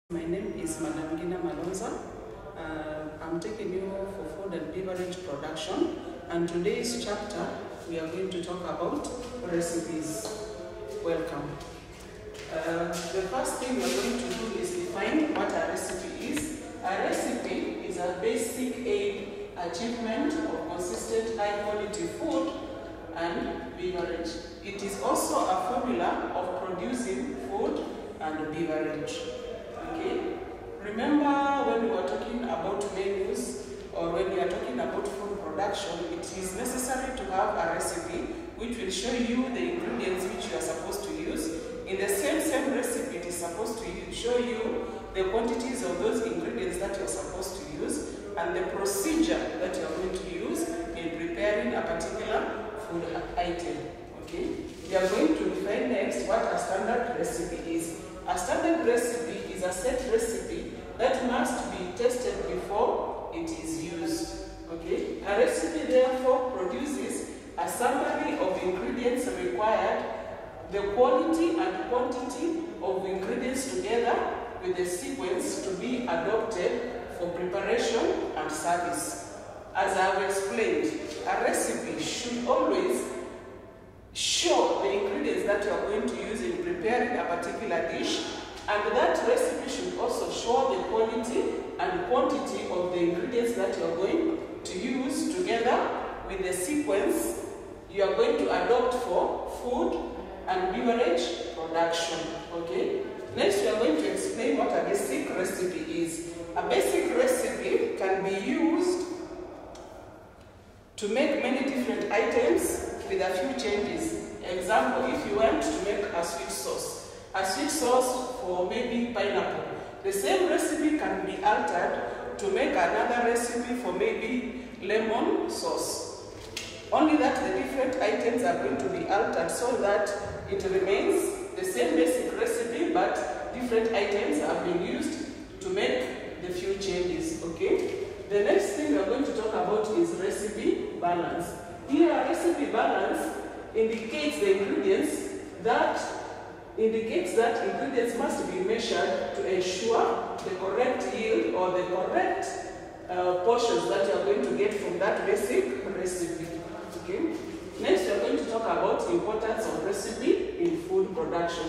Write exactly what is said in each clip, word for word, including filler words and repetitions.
My name is Madam Gina Malonza. Uh, I'm taking you for food and beverage production, and today's chapter we are going to talk about recipes. Welcome. Uh, the first thing we are going to do is define what a recipe is. A recipe is a basic aid achievement of consistent high quality food and beverage. It is also a formula of producing food and beverage. Okay. Remember when we were talking about menus or when we are talking about food production, it is necessary to have a recipe which will show you the ingredients which you are supposed to use. In the same same recipe, it is supposed to show you the quantities of those ingredients that you are supposed to use and the procedure that you are going to use in preparing a particular food item. Okay? We are going to define next what a standard recipe is. A standard recipe is a set recipe that must be tested before it is used. Okay? A recipe therefore produces a summary of ingredients required, the quality and quantity of ingredients together with the sequence to be adopted for preparation and service. As I have explained, a recipe should always show the ingredients that you are going to use in preparing a particular dish, and that recipe should also show the quality and quantity of the ingredients that you are going to use together with the sequence you are going to adopt for food and beverage production. Okay? Next, we are going to explain what a basic recipe is. A basic recipe can be used to make many different items with a few changes. Example, if you want to make a sweet sauce, a sweet sauce for maybe pineapple, the same recipe can be altered to make another recipe for maybe lemon sauce. Only that the different items are going to be altered so that it remains the same basic recipe, but different items are being used to make the few changes. Okay? The next thing we are going to talk about is recipe balance. Here, recipe balance indicates the ingredients that indicates that ingredients must be measured to ensure the correct yield or the correct uh, portions that you are going to get from that basic recipe. Okay. Next, we are going to talk about the importance of recipe in food production.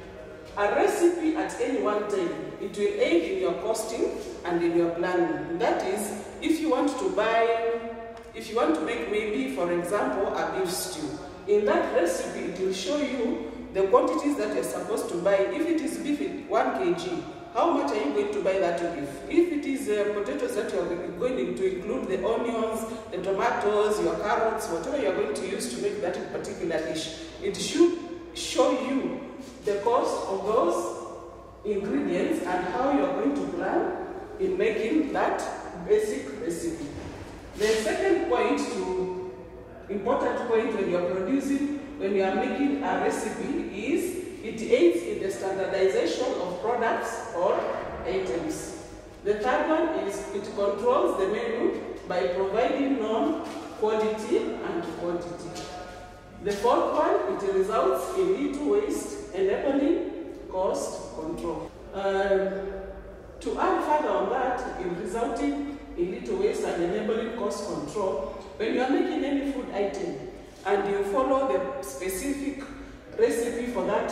A recipe at any one time, it will aid in your costing and in your planning. That is, if you want to buy If you want to make maybe, for example, a beef stew, in that recipe it will show you the quantities that you're supposed to buy. If it is beef, one kilogram, how much are you going to buy that beef? If it is uh, potatoes that you are going to include the onions, the tomatoes, your carrots, whatever you are going to use to make that particular dish, it should show you the cost of those ingredients and how you are going to plan in making that basic recipe. The second point, to important point when you are producing, when you are making a recipe, is it aids in the standardization of products or items. The third one is it controls the menu by providing known quality and quantity. The fourth one, it results in little waste, enabling cost control. Um, to add further on that, in resulting in little waste and enabling cost control, when you are making any food item and you follow the specific recipe for that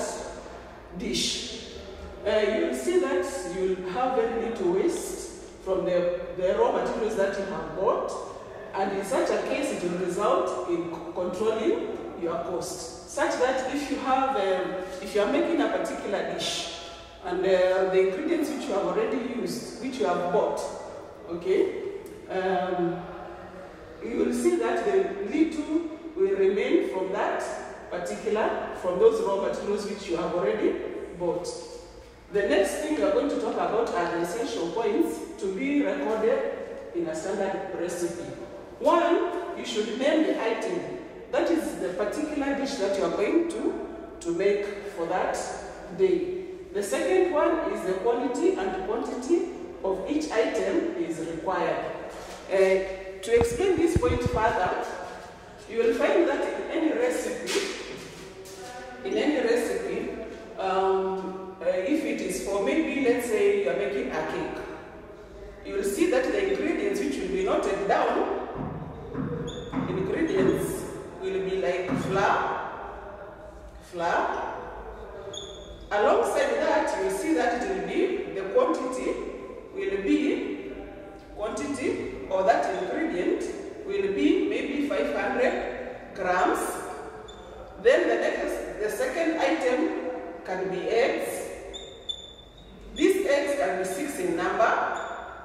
dish, uh, you will see that you will have very little waste from the, the raw materials that you have bought, and in such a case it will result in controlling your cost, such that if you have, um, if you are making a particular dish and uh, the ingredients which you have already used, which you have bought, okay, um, you will see that the little will remain from that particular, from those raw materials which you have already bought. The next thing we are going to talk about are the essential points to be recorded in a standard recipe. One, you should name the item. That is the particular dish that you are going to, to make for that day. The second one is the quality and quantity of each item is required. Uh, to explain this point further, you will find that in any recipe, in any recipe, um, uh, if it is for maybe, let's say you are making a cake, you will see that the ingredients which will be noted down, ingredients will be like flour, flour. Alongside that, you will see that it will be, the quantity will be, quantity or that ingredient will be maybe five hundred grams. Then the next, the second item can be eggs. These eggs can be six in number.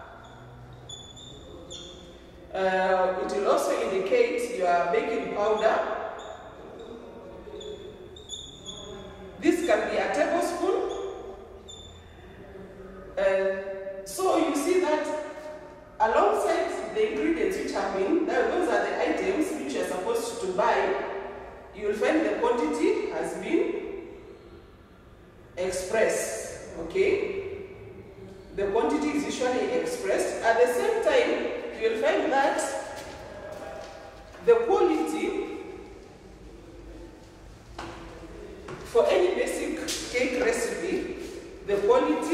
Uh, it will also indicate your baking powder. This can be a tablespoon. Uh, so you see that alongside the ingredients which have been, those are the items which you are supposed to buy, you will find the quantity has been expressed. Okay? The quantity is usually expressed. At the same time, you will find that the quality for any basic cake recipe, the quality,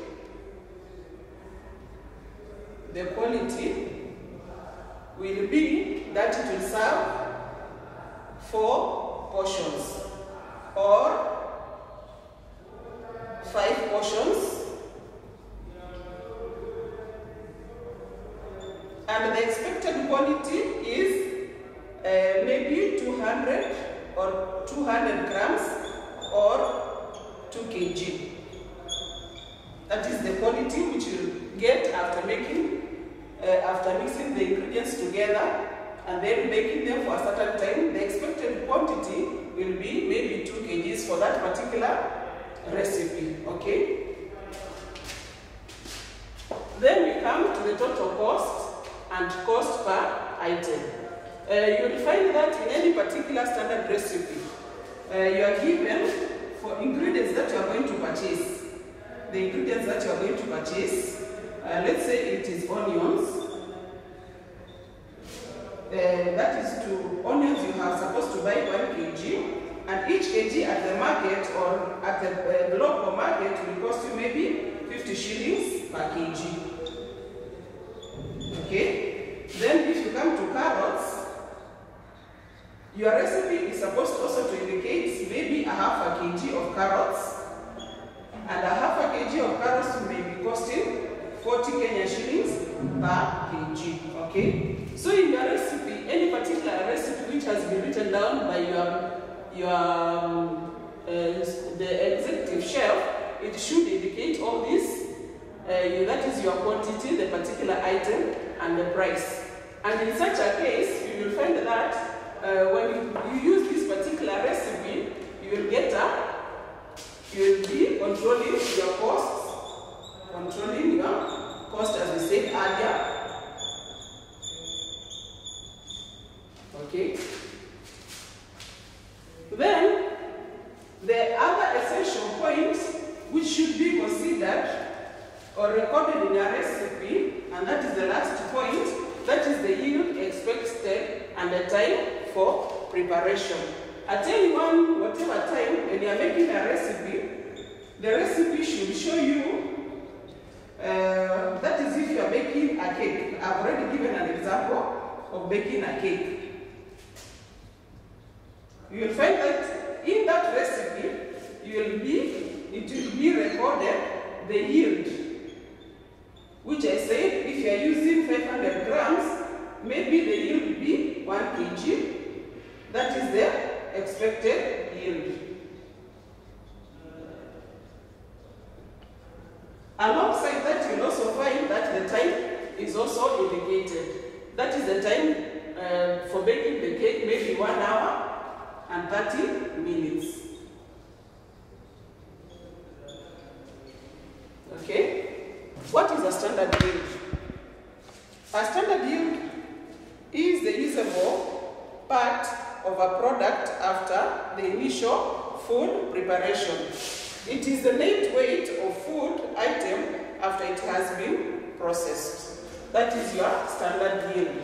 the quality will be that it will serve four portions or five portions, and the expected quantity is uh, maybe two hundred or two hundred grams or two kilograms. That is the quantity which you get after making, uh, after mixing the ingredients together and then baking them for a certain time. The expected quantity will be maybe two kilograms for that particular recipe. Okay. Then we come to the total cost and cost per item. Uh, you will find that in any particular standard recipe, uh, you are given for ingredients that you are going to purchase. The ingredients that you are going to purchase, uh, let's say it is onions. Uh, that is to onions you are supposed to buy one kilogram, and each kg at the market or at the uh, local market will cost you maybe fifty shillings per kg. Okay? Then if you come to carrots, your recipe is supposed also to indicate maybe a half a kg of carrots, and a half a kg of carrots may be costing forty Kenya shillings per kg. Okay? So in your recipe, any particular recipe which has been written down by your your um, uh, the executive chef, it should indicate all this. Uh, you, that is your quantity, the particular item, and the price. And in such a case, you will find that uh, when you, you use this particular recipe, you will get a, you will be controlling your costs, controlling your cost as we said earlier. Okay. Then, the other essential point which should be considered or recorded in a recipe, and that is the last point, that is the yield expected and the time for preparation. At any one, whatever time, when you are making a recipe, the recipe should show you, uh, that is if you are baking a cake. I've already given an example of baking a cake. You will find that in that recipe, you will be, it will be recorded the yield, which I said if you are using five hundred grams, maybe the yield will be one kilogram. That is the expected yield. Alongside that, you will also find that the time is also indicated. That is the time uh, for baking the cake, maybe one hour and thirty minutes. Okay? What is a standard yield? A standard yield is the usable part of a product after the initial food preparation. It is the net weight of food item after it has been processed. That is your standard yield.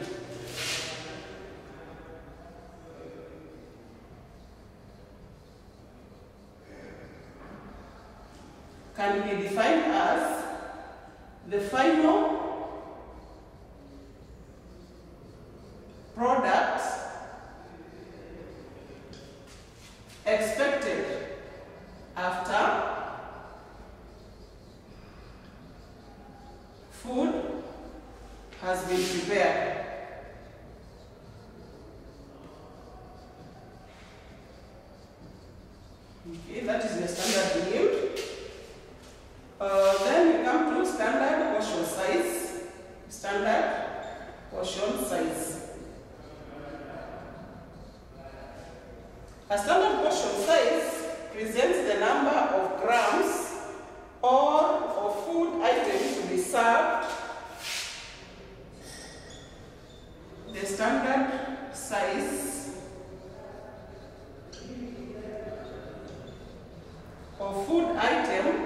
can be defined as the final product expected after food has been prepared. Okay, that is the standard yield. Uh, then we come to standard portion size. Standard portion size. A standard portion size presents the number of grams or of food items to be served. The standard size of food item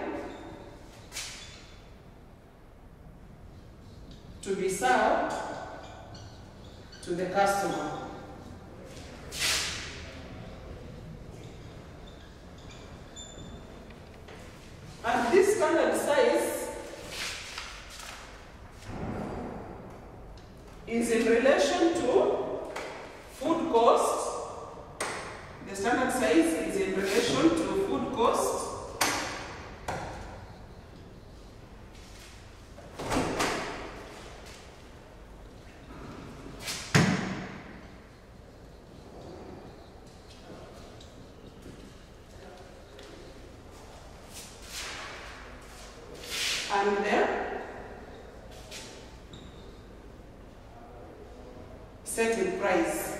to be served to the customer. And this standard size is in relation to food cost. The standard size is in relation to food cost. And the setting price.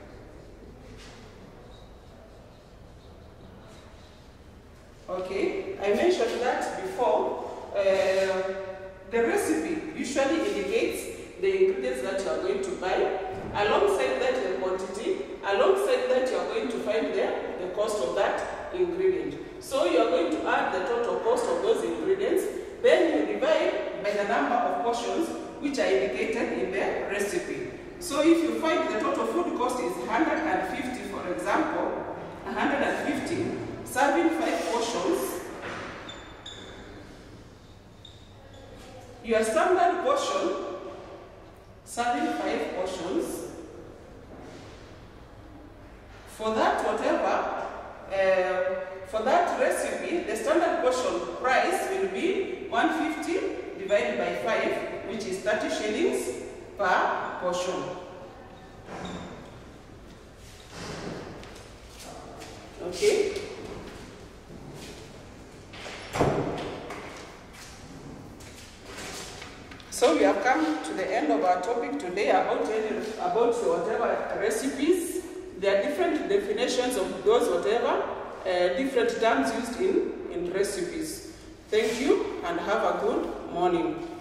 Okay, I mentioned that before. Uh, the recipe usually indicates the ingredients that you are going to buy. Alongside that, the quantity. Alongside that, you are going to find there the cost of that ingredient. So you are going to add the total cost of those ingredients. Then you divide by the number of portions which are indicated in the recipe. So if you find the total food cost is one hundred fifty, for example, one hundred fifty, serving five portions, your standard portion, serving five portions, for that whatever, uh, for that recipe, the standard portion price will be one hundred fifty divided by five, which is thirty shillings per portion. Okay. So we have come to the end of our topic today about about whatever recipes. There are different definitions of those whatever. Uh, different terms used in, in recipes. Thank you and have a good morning.